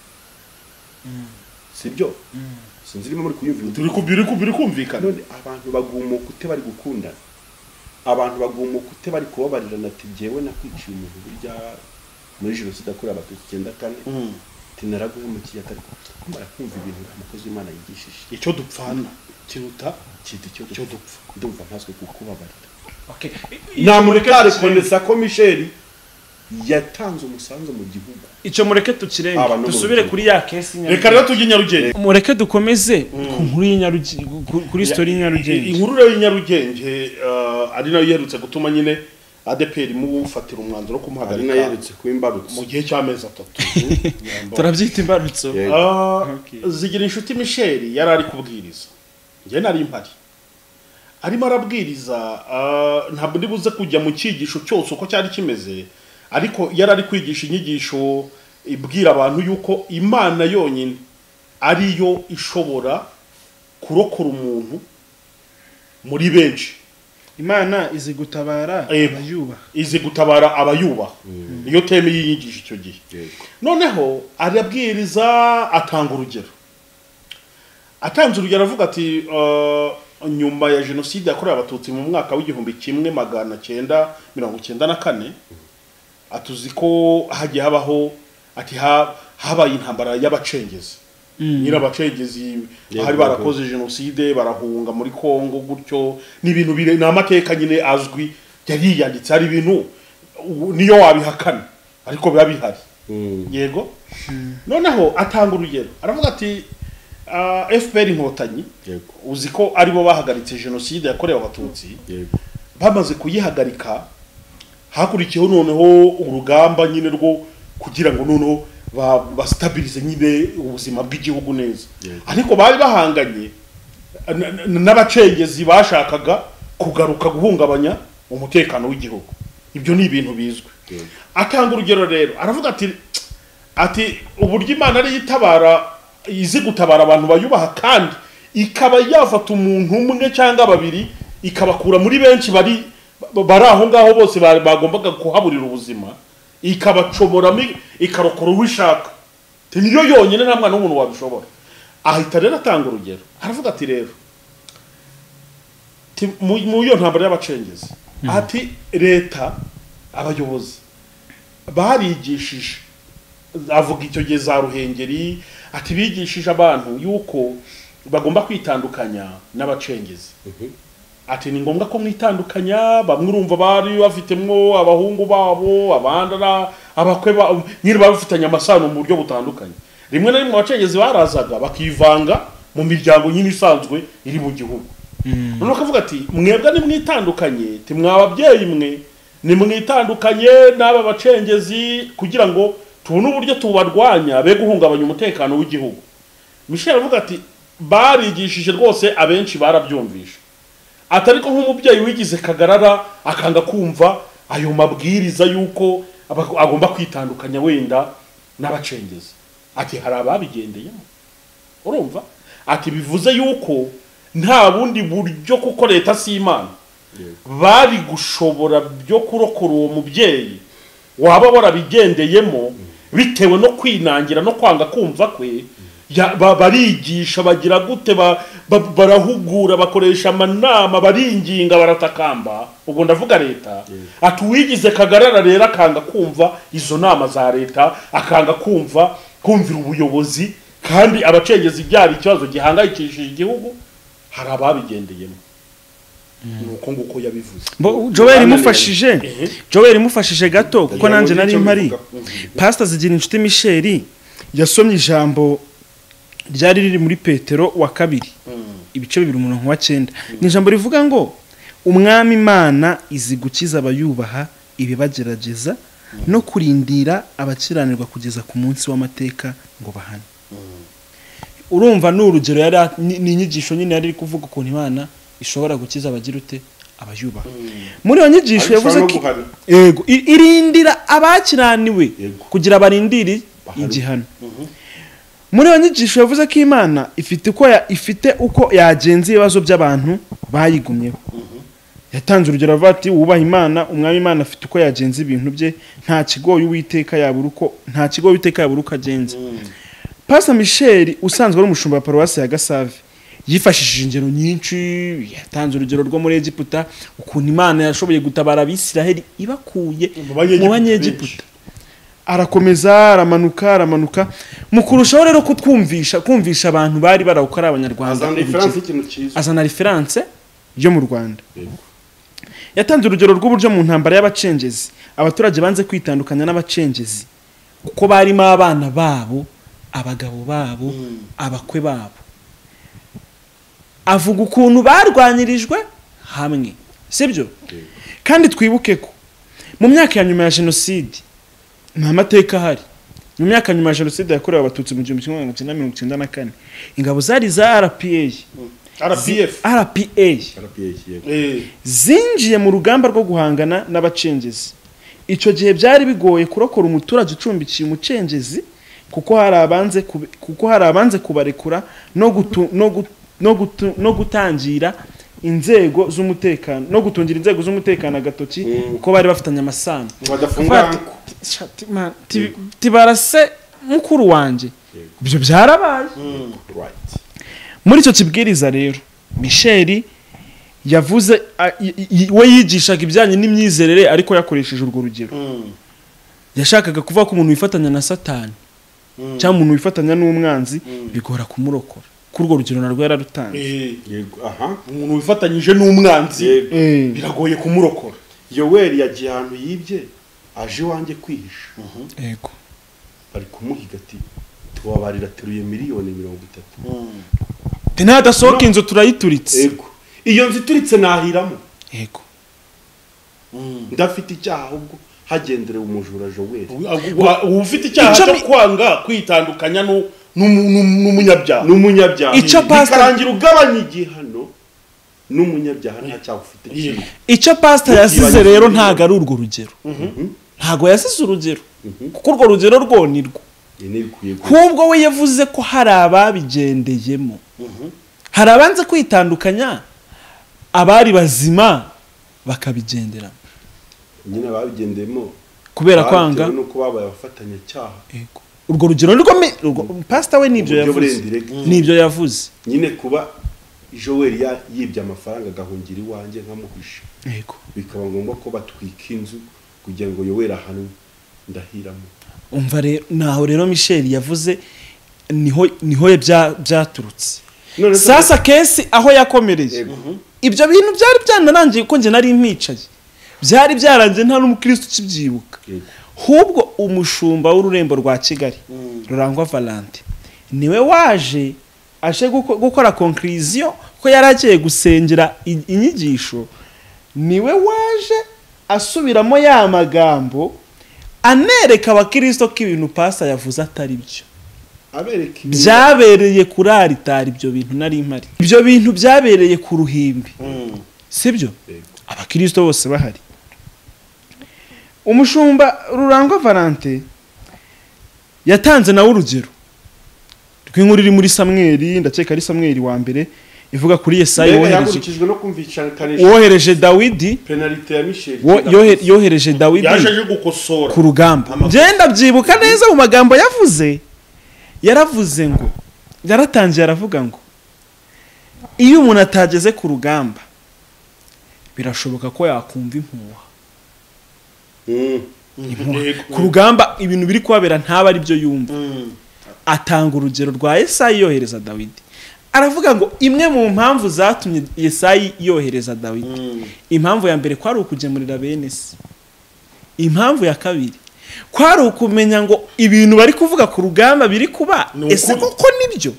sibyo sinzi niba muri kuyumvira turi kubiri kubiri kumvikana none abantu bagumuka ute bari gukundana abantu bagumuka ute bari kubabarirana ati jewe nakwiciye umuntu burya muri jenoside yakorewe abatutsi icyenda kane tinaraguhemukiye atari kumara kumva ibintu umukozi w'Imana yigishije icyo dupfana kiruta kiti cyo cyo dupfa ndumva ntaswe kukubabarira okay namureka konesa ko Michel yatanze umusanzu mu gihugu icyo mureke tukirenge dusubire kuri ya case nyarugenge reka rero tujye Nyarugenge mureke dukomeze ku nkuru y'inyarugenge kuri story y'inyarugenge inkuru rero y'inyarugenge ari nayo yerutse gutuma nyine A D P R mufatira umwanzuro wo kumuhagarika ari nayo yerutse kwimbarutse mu gihe cy'amezi atatu turabyita imbarutso zigira inshuti Michel yari ari kubwiriza nge nari impari arimo arabwiriza ntabwo ndibuze kujya mu cyigisho cyose uko cyari kimeze ariko yari ari kwigisha inyigisho ibwira abantu yuko Imana yonyine ariyo ishobora kurokora umuntu muri benshi Imana izi gutabara abayubaha izi gutabara abayubaha niyo teme y'inyigisho icyo gihe noneho arabwiriza atanga urugero atanze urugero avuga ati nyuma ya jenoside yakorewe abatutsi mu mwaka w'igihumbi kimwe magana cyenda mirongo cyenda na kane atuzi ko hagiye habaho ati habaye intambara y'abacengezi nyira abacengezi hari barakoze jenoside barahunga muri Kongo gutyo ni ibintu bire na amateka nyine azwi yari yanditse ari ibintu niyo wabihakana ariko biba bihari yego noneho atanga urugero aravuga ati F P R inkotanyi uzi ko aribo bahagaritse jenoside yakorewe abatutsi bamaze kuyihagarika hakurikiyeho noneho urugamba nyine rwo kugira ngo noneho bastabilize nyine ubuzima bw'igihugu neza ariko bari bahanganye n'abacengezi bashakaga kugaruka guhungabanya umutekano w'igihugu ibyo ni ibintu bizwe atanga urugero rero aravuga ati ati uburyo Imana ari yitabara izi gutabara abantu bayubaha kandi ikaba yafata umuntu umwe cyangwa babiri ikabakura muri benshi bari bari aho ngaho bose bagombaga kuhaburira ubuzima ikabacomoramo ikarokora uwishaka niyo yonyine nta mwana w'umuntu wabishobora ahita rero atanga urugero aravuga ati rero mu iyo ntambara y'abacengezi ati leta abayobozi barigishije avuga icyo gihe za Ruhengeri ati bigishije abantu yuko bagomba kwitandukanya n'abacengezi ati ni ngombwa ko mwitandukanya bamwe urumva bari bafitemwo abahungu babo abandana abakwe nyiri bafitanye amasano mu buryo butandukanye rimwe na rimwe abacengezi barazaga bakivanga mu miryango nyine isanzwe iri mu gihugu none akavuga ati mwebwe ni mwitandukanye ti mwababyeyi mwe ni mwitandukanye n'aba bacengezi kugira ngo tubone uburyo tubarwanya be guhungabanya umutekano w'igihugu Michel avuga ati barigishije rwose abenshi barabyumvisha atari ko nk'umubyeyi wigize kagarara akanga kumva ayo mabwiriza yuko agomba kwitandukanya wenda n'abacengezi ati hari ababigendeyemo urumva ati bivuze yuko nta bundi buryo kuko leta si Imana bari gushobora byo kurokora uwo mubyeyi waba warabigendeyemo bitewe no kwinangira no kwanga kumva kwe barigisha bagira gute barahugura bakoresha amanama baringinga baratakamba ubwo ndavuga leta ati uwigize kagarara rero akanga kumva izo nama za leta akanga kumva kumvira ubuyobozi kandi abacengezi byari ikibazo gihangayikishije igihugu hari ababigendeyemo nuko nguko yabivuze Joel imufashije Joel imufashije gato kuko nanje nari mpari Pastor Zigira inshuti Michel yasomye ijambo ryari riri muri Petero wa kabiri ibice bibiri umuntu wa cyenda ni ijambo rivuga ngo umwami Imana izi gukiza abayubaha ibibagerageza no kurindira abakiranirwa kugeza ku munsi w'amateka ngo bahane urumva n'urugero yari ni inyigisho nyine yari kuvuga ukuntu Imana ishobora gukiza abagira ute abayubaha muri iyo nyigisho yavuze ko yego irindira abakiraniwe kugira barindiri igihano muri iyo nyigisho yavuze ko Imana ifite uko ifite uko yagenza ibibazo by'abantu bayigumyeho yatanze urugero avuga ati wubaha Imana umwami Imana afite uko yagenza ibintu bye nta kigoye Uwiteka yabura uko nta kigoye Uwiteka yabura uko agenza. Pastor Michel usanzwe ari umushumba wa paruwasi ya Gasave yifashishije ingero nyinshi, yatanze urugero rwo muri Egiputa ukuntu Imana yashoboye gutabara Abisiraheli ibakuye mu Banyegiputa. Arakomeza aramanuka aramanuka mu kurushaho rero kutwumvisha kumvisha abantu bari barawukora Abanyarwanda, azana reference ikintu cyiza, azana reference yo mu Rwanda. Yatanze urugero rw'uburyo mu ntambara y'abacengezi abaturage banze kwitandukanya n'abacengezi kuko barimo abana babo, abagabo babo, abakwe babo. Avuga ukuntu barwanyirijwe hamwe, sibyo? Kandi twibuke ko mu myaka ya nyuma ya jenoside nta mateka hari. Mu myaka nyuma ya jenoside yakorewe abatutsi mu gihumbi kimwe magana cyenda mirongo icyenda na kane ingabo zari za R P A R P F R P A zinjiye mu rugamba rwo guhangana n'abacengezi. Icyo gihe byari bigoye kurokora umuturage ucumbikiye umucengezi kuko hari abanze kuko hari abanze kubarekura no gutu, no, gutu, no, gutu, no gutangira inzego z'umutekano no gutungira inzego z'umutekano agatoki kuko bari bafitanye amasano. Badafunga tibarase mukuru wanje ibyo byarabaye. Muri icyo kibwiriza rero Michel yavuze we yigishaga ibijyanye n'imyizerere ariko yakoresheje urwo rugero. Yashakaga kuvuga ko umuntu wifatanya na Satani cyangwa umuntu wifatanya n'umwanzi bigora kumurokora. Kuri urwo rugero narwo yararutanze. Yego, aha, umuntu wifatanyije n'umwanzi biragoye kumurokora. Yoweri yagiye ahantu yibye aje wanjye kwihisha. Yego. Bari kumuhiga ati tuwabarira teruye miliyoni mirongo itatu. Tena dasohoka inzu turayituritse. Yego. Iyo nzu ituritse nahiramo. Yego. Ndafite icyaha ahubwo hagenderewe umujura Yoweri. Ufite icyaha cyo kwanga kwitandukanya no n'umunyabyaha. N'umunyabyaha. Icyo pastor karangira ugabanya igihano n'umunyabyaha nta cyaha ufite. Icyo pastor yasize rero ntago ari urwo rugero. Ntago yasize urugero. Kuko urwo rugero rwo nirwo. Kubwo we yavuze ko hari ababigendeyemo. Hari abanze kwitandukanya abari bazima bakabigendera. Nyine ababigendeyemo kubera kwanga nuko babaye abafatanya cyaha. Yego. Urwo rugero nirwo pastor we nibyo yavuze. Nibyo yavuze. Nyine kuba Yoweri yibye amafaranga agahungira iwanjye nkamuhisha. Yego. Bikaba ngombwa ko batwika inzu kugira ngo Yoweri ahanwe ndahiramo. Umva rero naho rero Michel yavuze niho niho byaturutse. Sasa kesi aho yakomereye. Ibyo bintu byari byanarangiye ko nje nari impicaye. Byari byarangiye nta n'umukristo ukibyibuka. Hubwo umushumba w'ururembo rwa Kigali Rurangwa Valente niwe waje ashe gukora conclusion ko yaragiye gusengera inyigisho, niwe waje asubiramo ya magambo anereka abakristo ko ibintu pastor yavuze atari byo. Abereka byabereye kuri aritari ibyo bintu nari impari. Ibyo bintu byabereye ku ruhimbi. Sibyo? Abakristo bose bahari. Umushumba Rurangwa Valente yatanze nawe urugero rw'inkuru iri muri Samweli, ndakeka ari Samweli wa mbere ivuga kuri Yesayi wohereje no kumvikanisha wohereje Dawidi penalty ya Michel yohereje Dawidi yaje gukosora ku rugamba. Genda byibuka neza mu magambo yavuze. Yaravuze ngo yaratangiye aravuga ngo iyo umuntu atageze ku rugamba birashoboka ko yakumva impuha. Ku rugamba ibintu biri kubabera ntaba ari byo yumva. Atanga urugero rwa Yesayi yohereza Dawidi. Aravuga ngo imwe mu mpamvu zatumye Yesayi yohereza Dawidi, impamvu ya mbere kwari ukugemurira bene se. Impamvu ya kabiri kwari ukumenya ngo ibintu bari kuvuga ku rugamba biri kuba ese koko nibyo.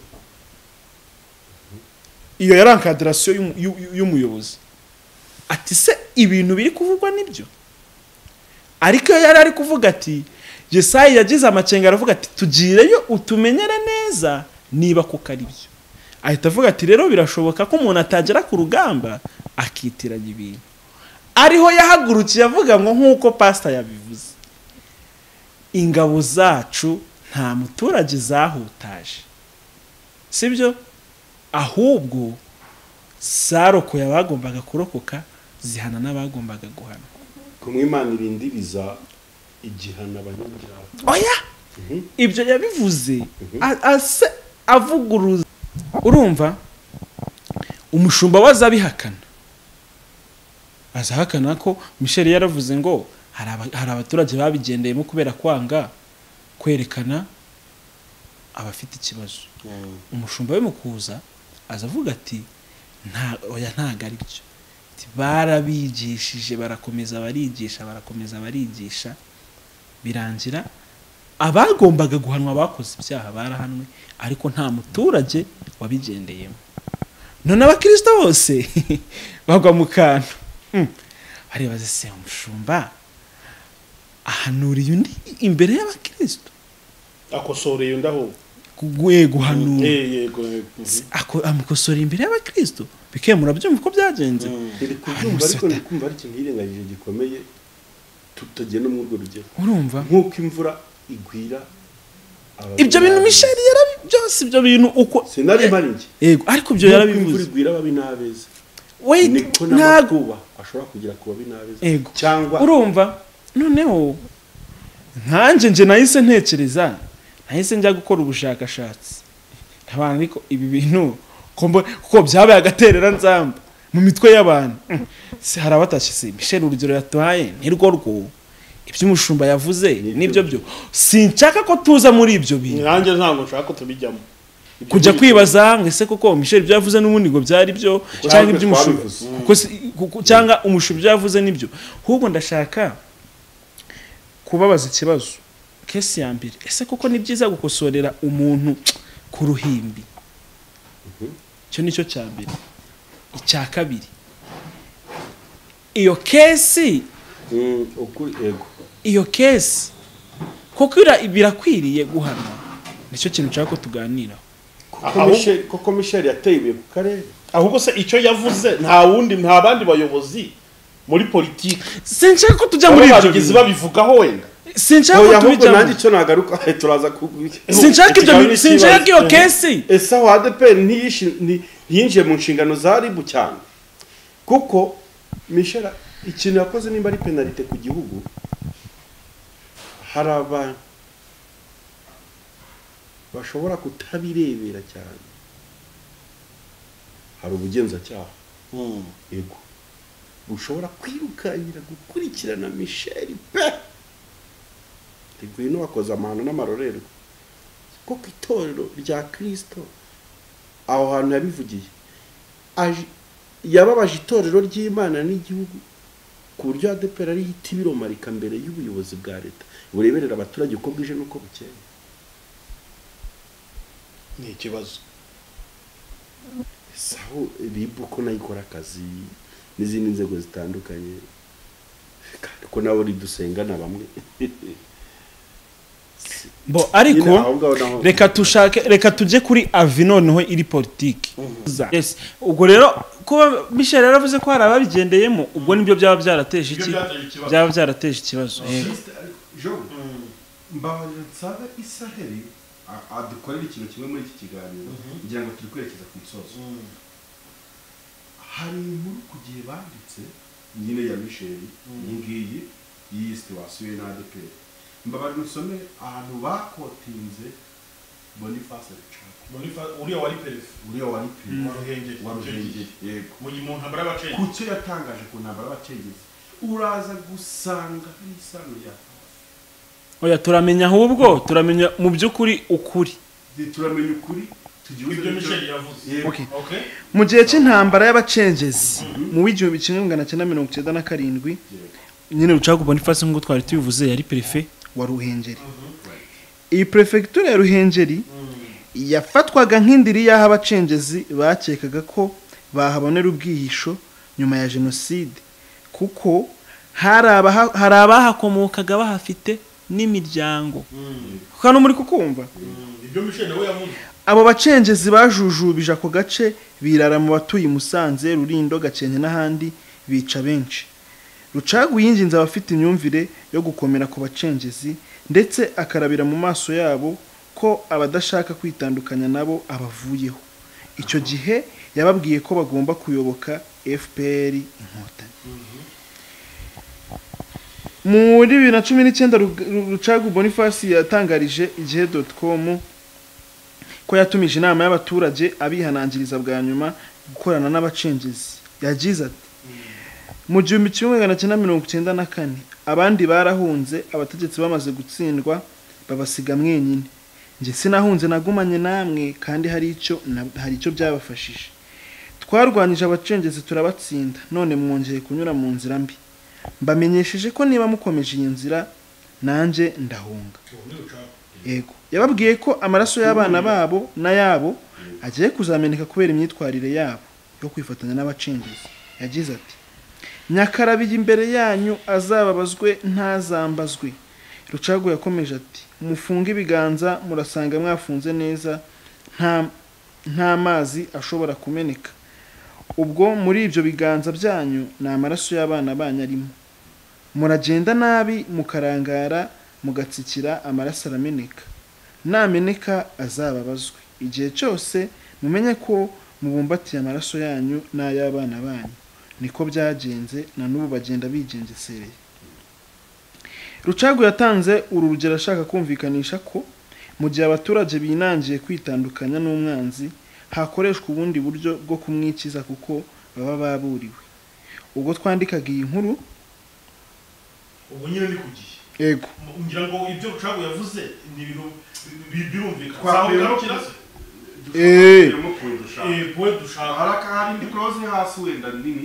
Iyo yarankadration y'umuyobozi ati se ibintu biri kuvugwa nibyo. Ariko yari ari kuvuga ati Yesayi yagize amacenga aravuga ati tugireyo utumenyere neza niba kuko ari byo. Ahita avuga ati rero birashoboka ko umuntu atagera ku rugamba akitiranya ibintu. Ariho yahagurukiye avuga ngo nkuko pastor yabivuze, ingabo zacu nta muturage zahutaje. Sibyo? Ahubwo saroko yabagombaga kurokoka zihana n'abagombaga guhana. kumwe Imana irindiriza igihana abanyabyaha. Oya ibyo yabivuze ase avuguruza. Urumva umushumba wazabihakana azahakana ko Michel yaravuze ngo hari abaturage babigendeyemo kubera kwanga kwerekana abafite ikibazo. Umushumba we mukuza azavuga ati nta oya ntago ari byo, barabigishije barakomeza barigisha barakomeza barigisha birangira abagombaga guhanwa bakoze ibyaha barahanwe ariko nta muturage wabigendeyemo. None abakristo bose bagwa mu kantu aribaze se umushumba ahanuriye undi imbere y'abakristo akosoreye ndaho kugwe guhanura yego ako amukosoreye imbere y'abakristo bike murabyumva ko byagenze. iri kubyumva ariko ndikumva ari ikintu hirengagije gikomeye tutagenda mu rwo rugero. Urumva nkuko imvura igwira ibyo bintu Michel yarabi byose ibyo bintu uko sinari mparinje yego ariko ibyo yarabivuze imvura igwira babi nabeza wait ntago ashobora kugira kuba binabeza cyangwa urumva noneho nkanje nje nahise ntekereza nahise njya gukora ubushakashatsi abantu ariko ibi bintu kuko byabaye agaterera nzamba mu mitwe y'abantu se harabatashye se Michel urugero yatwaye nirwo rwo ibyo umushumba yavuze nibyo byo sinshaka ko tuza muri ibyo bintu nanjye ntango nshaka ko tubijyamo kujya kwibaza ngo ese koko Michel ibyo yavuze n'ubundi ngo byari byo cyangwa ibyo umushumba kuko cyangwa umushumba yavuze nibyo ahubwo ndashaka kubabaza ikibazo kesi ya mbere ese koko ni byiza gukosorera umuntu ku ruhimbi. Cyo nicyo cya mbere. Icya kabiri iyo kesi ukuri ego iyo kesi koko birakwiriye guhanwa nicyo kintu nshaka ko tuganira koko Michel yateye ku karere ahubwo se icyo yavuze nta wundi nta bandi bayobozi muri politiki sinshaka ko tujya muri ibyo bigize babivugaho wenda sinshaka ko tubijya nanjye cyo nagaruka turaza kubwira sinshaka ibyo sinshaka iyo kesi esa wa A D P R ntiyinjiye mu nshingano za R I B cyane kuko Michel ikintu yakoze nimba ari penalite ku gihugu haraba bashobora kutabirebera cyane hari ubugenzacyaha yego ushobora kwirukanyira gukurikirana Michel pe igwino wakoze amahano n'amarorerwa ko kwitorero rya Kristo aho hantu yabivugiye yababaje itorero ry'Imana n'igihugu ku buryo A D P R ari hiti biromarika mbere y'ubuyobozi bwa leta bureberera abaturage uko bwije nuko bukeye. Ni ikibazo saho ribu ko nayikora akazi n'izindi nzego zitandukanye ko nabo ridusengana bamwe bo ariko reka tushake reka tuje kuri avi noneho iri politiki. Yes ubwo rero kuba Michel yaravuze ko hari ababigendeyemo ubwo nibyo byaba byarateje iki byaba byarateje ikibazo. Mbabarira nsabe Isaheli adukorera ikintu kimwe muri iki kiganiro kugira ngo turi kwerekeza ku musozo. Hari inkuru ku gihe banditse nyine ya Michel ngiyi iyi situation na A D P R. Mbabarira usome ahantu bakotinze Boniface Rucagu. Boniface uriya wari peref uriya wari peref waruhenge waruhenge yego mu muntu ntambara abacengezi kucyo yatangaje ku ntambara abacengezi uraza gusanga n'isano ya oya turamenya ahubwo turamenya mu by'ukuri ukuri turamenya ukuri ibyo Michel yavuze. Okay. Okay. Mu gihe cy'intambara y'abacengezi mu w'igihumbi kimwe magana cyenda mirongo icyenda na karindwi nyine Rucagu Boniface nk'uko twari tubivuze yari prefe wa Ruhengeri. Iyi prefecture ya Ruhengeri yafatwaga nk'indiri y'aho abacengezi bakekaga ko bahabonera ubwihisho nyuma ya jenoside kuko hari abahakomokaga bahafite n'imiryango. Hano muri kukumva ibyo Michel nawe yavuze abo bacengezi bajujubije ako gace birara mu batuye Musanze Rurindo Gakenke n'ahandi bica benshi. Rucagu yinginze abafite imyumvire yo gukomera ku bacengezi ndetse akarabira mu maso yabo ko abadashaka kwitandukanya nabo abavuyeho. Icyo gihe yababwiye ko bagomba kuyoboka F P R Inkotanyi. muri bibiri na cumi n'icyenda Rucagu Boniface yatangarije igihe doti komu ko yatumije inama y'abaturage abihanangiriza bwa nyuma gukorana n'abacengezi. Yagize ati mu gihumbi kimwe magana cyenda mirongo icyenda na kane abandi barahunze, abategetsi bamaze gutsindwa babasiga mwenyine. Nje sinahunze, nagumanye namwe kandi hari icyo hari icyo byabafashije. Twarwanije abacengezi turabatsinda, none mwongeye kunyura mu nzira mbi. Mbamenyesheje ko niba mukomeje iyi nzira nanje ndahunga. Yego, yababwiye ko amaraso y'abana babo na yabo agiye kuzameneka kubera imyitwarire yabo yo kwifatanya n'abacengezi. Yagize ati Nyakarabiye imbere yanyu azababazwe ntazambazwe. Rucagu yakomeje ati mufunge ibiganza, murasanga mwafunze neza, nta nta mazi ashobora kumeneka. Ubwo muri ibyo biganza byanyu ni amaraso y'abana banyu arimo. Muragenda nabi mukarangara mugatsikira, amaraso arameneka. Nameneka azababazwe. Igihe cyose mumenye ko mubumbatiye amaraso yanyu n'ay'abana banyu. Niko byagenze, na n'ubu bagenda bigengesereye. Rucagu yatanze uru rugero ashaka kumvikanisha ko mu gihe abaturage binangiye kwitandukanya n'umwanzi hakoreshwa ubundi buryo bwo kumwikiza kuko baba baburiwe. Ubwo twandikaga iyi nkuru ubu nyine ni kugiye. Yego. Ngira ngo ibyo Rucagu yavuze ni ibintu birumvikana. Eh. Eh, point dushaka. Haraka hari indi close hasi wenda nini.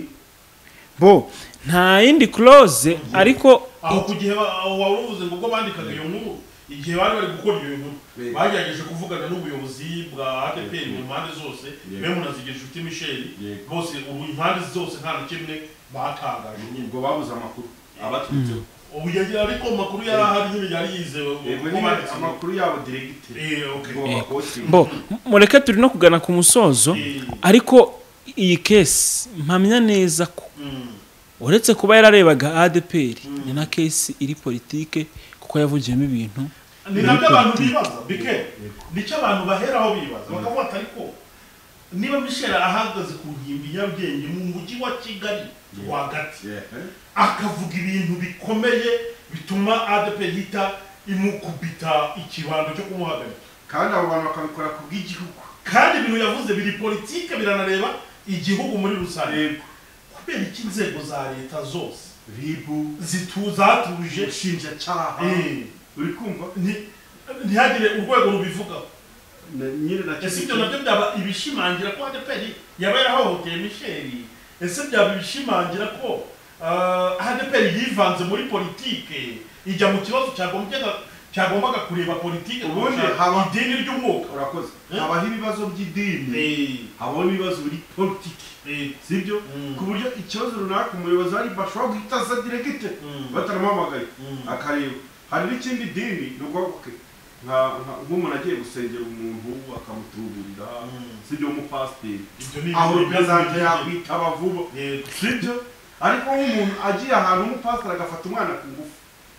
Bo, nta yindi close ariko aho kugihe waruvuze ngo ubwo bandikaga iyo nkuru igihe bari bari gukora iyo nkuru bagerageje kuvugana n'ubuyobozi bwa A D P mu mpande zose, memo nazigeje uti Michel bose ubu impande zose nta kimwe batangaje. Ubwo babuze amakuru abaturutse ubu yagira ariko amakuru yari ahari nyine yari yizewe amakuru yabo directeur. Eh, okay. Bo, mureke turi no kugana ku musozo ariko iyi case mpamya neza ko uretse kuba yararebaga A D P ni na case iri politike kuko yavugiyemo ibintu ni nabyo abantu bibaza bike nicyo abantu baheraho bibaza bakavuga ati ariko niba Michel ahagaze ku nkimbi y'abwenge mu mujyi wa Kigali rwagati akavuga ibintu bikomeye bituma A D P hita imukubita ikibando cyo kumuhagarika, kandi abo bantu bakabikora ku bw'igihugu, kandi ibintu yavuze biri politike biranareba igihugu muri rusange. Kubera iki inzego za leta zose ribu zituzatuje shinja cyaha uri kumva ntihagire urwego rubivuga nyine na ese ibyo nabyo byaba ibishimangira ko A D P yaba yarahohoteye Michel? Ese byaba ibishimangira ko A D P yivanze muri politike ijya mu kibazo cyagombye cyagombaga kureba politike ubundi haba idini ry'umwuka? Urakoze, habaho ibibazo by'idini, habaho ibibazo biri politike, sibyo? Ku buryo ikibazo runaka umuyobozi ari bashobora guhita aza directe bataramuhamagaye akareba. Hari n'ikindi dini n'ubwo nk'umuntu agiye gusengera umuntu akamutuburira, sibyo? Umupasiteri aho represente yakwitaba vuba, sibyo? Ariko nk'umuntu agiye ahantu umupasiteri agafata umwana ku ngufu,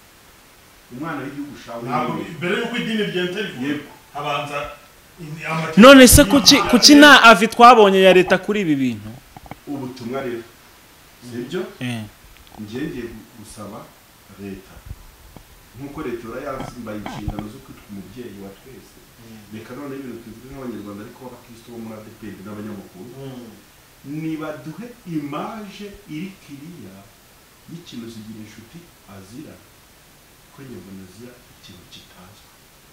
umwana w'igihugu shawe mbere yuko idini ryenteri abanza none se kuki kuki na avi twabonye ya leta kuri ibi bintu ubutumwa rero, sibyo? eh ngiye ngiye gusaba leta nkuko leta yarasimbaye inshingano zo kwitwa umubyeyi wa twese, reka none ibintu tuvuge nk'abanyarwanda ariko abakristo bo muri A D P n'abanyamakuru niba duhe image iri kiriya y'ikintu zigira inshuti azira ko nyabona zira ikintu kitazwi.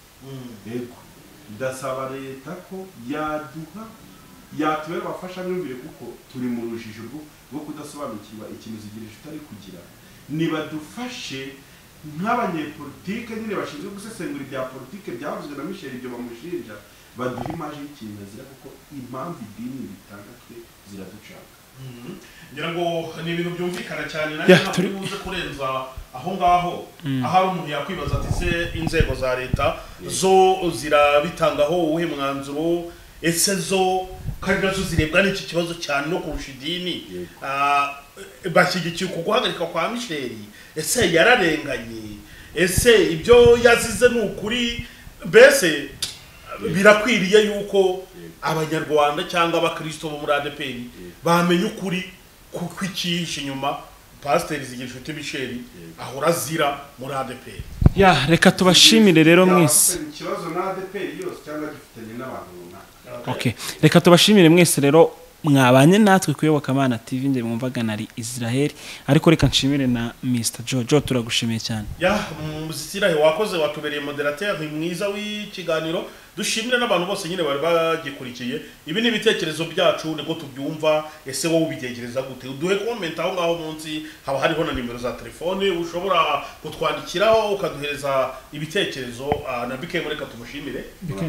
Yego, ndasaba leta ko yaduha yatubera abafasha myumvire kuko turi mu rujijo rwo kudasobanukirwa ikintu zigira inshuti ari kugira. Niba dufashe nk'abanyepolitike nyine bashinzwe gusesengura ibya politike byavuzwe na Michel ibyo bamushinja, baduha image y'ikintu azira kuko impamvu idini bitanga twe ziraducanga. ngira ngo ni ibintu byumvikana cyane nacyo ntuze kurenza aho ngaho. Aho umuntu yakwibaza ati se inzego za leta zo zirabitangaho uwuhe mwanzuro? Ese zo kandi nazo zirebwa n'iki kibazo cyane no kurusha idini? Bashyigikiye kuguhagarika kwa Michel? Ese yararenganye? Ese ibyo yazize ni ukuri? Mbese birakwiriye yuko abanyarwanda cyangwa abakristo bo muri A D P bamenye ukuri kw'ikihishe inyuma Pasiteri Zigirinshuti Michel ahora azira muri A D P R. ya reka tubashimire rero mwese ikibazo na A D P R yose cyangwa gifitanye n'abantu runaka. okay reka tubashimire mwese rero mwabanye natwe kuyobokamana T V nde mwumvaga nari Israel ariko reka nshimire na Mister Jojo turagushimiye cyane ya muzisirahe wakoze watubereye moderateur mwiza w'ikiganiro dushimire n'abantu bose nyine bari bagikurikiye ibi ni ibitekerezo byacu niko tubyumva ese wowe ubigegereza gute uduhe comment aho ngaho munsi haba hariho na nimero za telefone ushobora kutwandikiraho ukaduhereza ibitekerezo na bike mureka tumushimire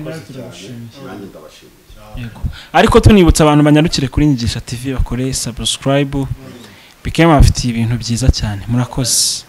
yego ariko tunibutsa abantu banyarukire kuri Nyigisha T V bakore subscribe bikema bafite ibintu byiza cyane murakoze.